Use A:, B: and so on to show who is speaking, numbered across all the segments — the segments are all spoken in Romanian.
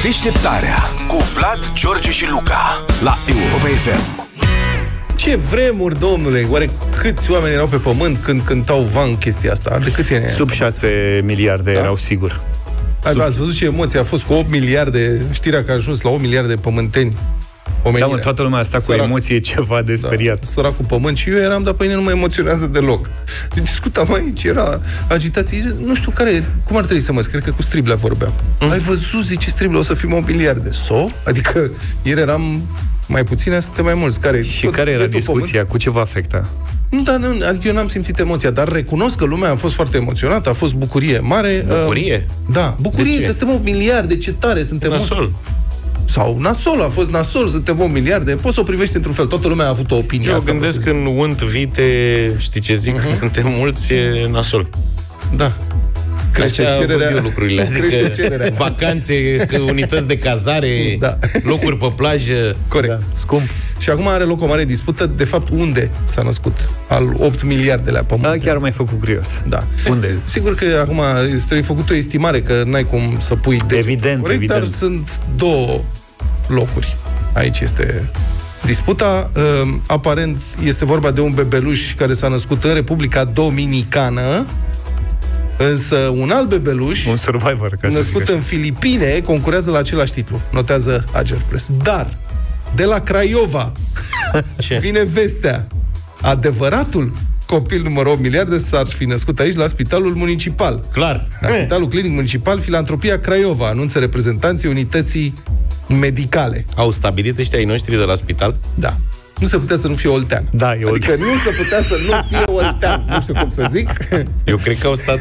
A: Deșteptarea cu Vlad, George și Luca la Europa FM.
B: Ce vremuri, domnule! Oare câți oameni erau pe pământ când cântau Van chestia asta? De câți ani?
C: Sub 6 miliarde erau, sigur.
B: Ați văzut ce emoție a fost cu 8 miliarde, știrea că a ajuns la 8 miliarde pământeni.
C: Da, mă, toată lumea asta cu emoție, ceva de speriat.
B: Da, săracul pământ. Și eu eram, dar pe mine nu mă emoționează deloc. Discutam aici, era agitație. Nu știu cum ar trebui să mă zic, cred că cu Striblea vorbeam. Ai văzut, zice Striblea, o să fim 8 miliarde. Adică ieri eram mai puține, suntem mai mulți.
C: Și care era discuția? Pământ? Cu ce vă afecta?
B: Adică eu n-am simțit emoția, dar recunosc că lumea a fost foarte emoționată, a fost bucurie mare.
D: Bucurie?
B: Da, bucurie, că suntem 8 miliarde, ce tare suntem.
D: Nasol.
B: Sau nasol, a fost nasol, suntem 8 miliarde. Poți să o privești într-un fel, toată lumea a avut o opinie.
D: Eu gândesc în unt, vite, știi ce zic? Suntem mulți, e nasol.
B: Da. Crește cererea.
D: Lucrurile.
B: Crește cererea.
D: Vacanțe, unități de cazare, locuri pe plajă.
B: Corect.
C: Da. Scump.
B: Și acum are loc o mare dispută, de fapt, unde s-a născut al 8 miliardelea pământ.
C: Da, chiar m-ai făcut curios.
B: Da.
C: Unde?
B: Sigur că acum trebuie făcut o estimare, că n-ai cum să pui
C: evident,
B: dar sunt două locuri. Aici este disputa. Aparent este vorba de un bebeluș care s-a născut în Republica Dominicană, însă un alt bebeluș,
C: un survivor,
B: născut în Filipine, concurează la același titlu, notează Agerpres. Dar de la Craiova vine vestea: adevăratul copil numărul 8 miliarde s-ar fi născut aici, la Spitalul Municipal.
D: Clar.
B: La Spitalul Clinic Municipal Filantropia Craiova, anunță reprezentanții unității medicale.
D: Au stabilit ăștia ai noștri de la spital?
B: Da. Nu se putea să nu fie oltean.
C: Da,
B: adică nu se putea să nu fie oltean. Nu știu cum să zic.
D: Eu cred că au stat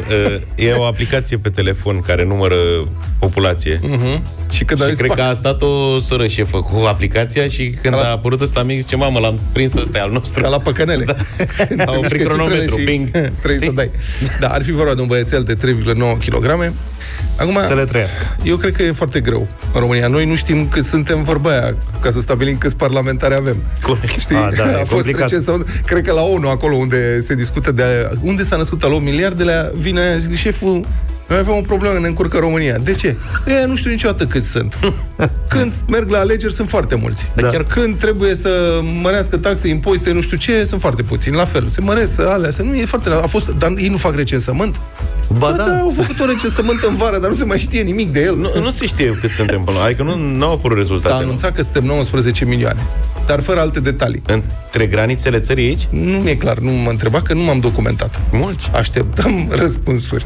D: e o aplicație pe telefon care numără populație.
B: Și
D: cred că a stat o soră șefă cu aplicația și când a apărut ăsta mic, zice, mamă, l-am prins ăsta al nostru.
B: Ca la păcănele.
D: Da. Au oprit cronometru. Bing.
B: Trebuie să dai. Da, ar fi vorba de un băiețel de 3,9 kg. Acum,
C: să le trăiască.
B: Eu cred că e foarte greu în România. Noi nu știm cât suntem, vorba aia, ca să stabilim câți parlamentari avem. Știi?
C: A fost recent,
B: cred că la ONU, acolo unde se discută de unde s-a născut al 8 miliardelea, vine aia, zic, șeful, noi avem o problemă, ne încurcă România. De ce? Nu știu niciodată câți sunt. Când merg la alegeri, sunt foarte mulți. Dar chiar când trebuie să mărească taxe, impozite, nu știu ce, sunt foarte puțini. La fel, se măresc alea, nu e foarte... Dar ei nu fac recensământ?
C: Ba da,
B: au făcut o recensământ în vară, dar nu se mai știe nimic de el.
D: Nu se știe cât suntem până la... Adică nu au apărut rezultate.
B: S-a anunțat că suntem 19 milioane, dar fără alte detalii.
D: Între granițele țării aici?
B: Nu mi-e clar, nu mă întreba, că nu m-am documentat.
D: Mulți.
B: Așteptăm răspunsuri.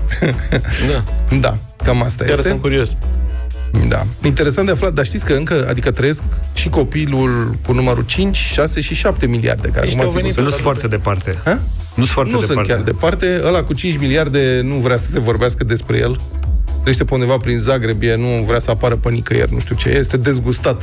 B: Da, cam asta
D: chiar
B: este.
D: Sunt curios.
B: Da. Interesant de aflat, dar știți că încă, adică trăiesc și copilul cu numărul 5, 6 și 7 miliarde. Care
C: nu sunt foarte departe. Nu
B: sunt chiar departe. Ăla cu 5 miliarde nu vrea să se vorbească despre el. Trăiește pe undeva prin Zagreb, nu vrea să apară pe nicăieri, nu știu ce. Este dezgustat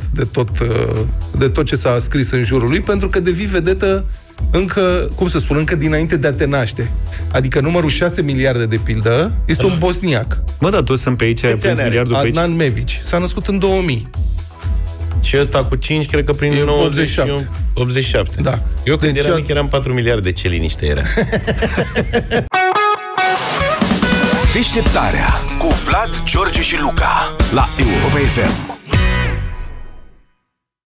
B: de tot ce s-a scris în jurul lui, pentru că devii vedetă încă, cum să spun, încă dinainte de a te naște. Adică numărul 6 miliarde, de pildă, este un bosniac.
C: Bă, da, toți sunt pe aici, ai prins miliardul pe aici.
B: Adnan Mevici. S-a născut în 2000.
D: Și ăsta cu 5, cred că prin 87.
B: Da.
D: Eu când eram mic eram 4 miliarde, ce liniște era.
A: Deșteptarea cu Vlad, George și Luca la Europa FM.